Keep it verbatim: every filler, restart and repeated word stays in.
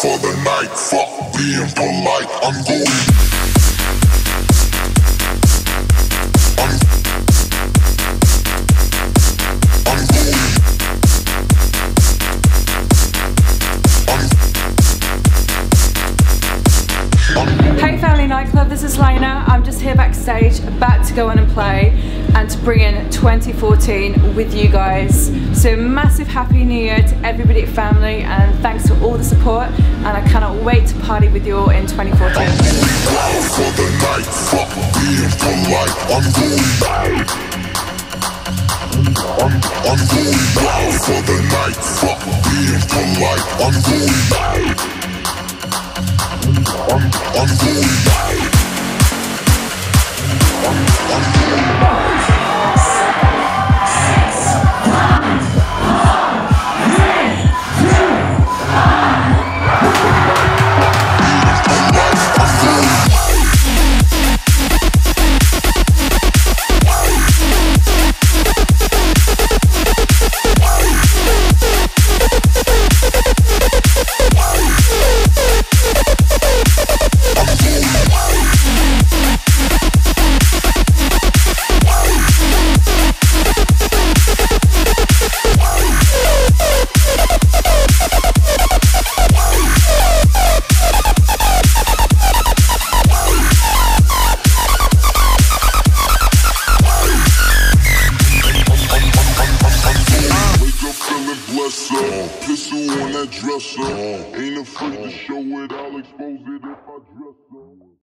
for the night, fuck being polite. I'm going. I'm, I'm going. I'm, I'm Hey family Nightclub, this is Helena. I'm just here backstage, about to go on and play and to bring in twenty fourteen with you guys. So massive happy new year to everybody at family, and thanks for all the support, and I cannot wait to party with you all in twenty fourteen. I'm going wild for the night, fuck being polite. I'm going. I'm, I'm going wild for the night, fuck being polite. I'm going. I'm, I'm going. I'm, I'm going. Pistol on that dresser, ain't afraid to show it, I'll expose it if I dress up.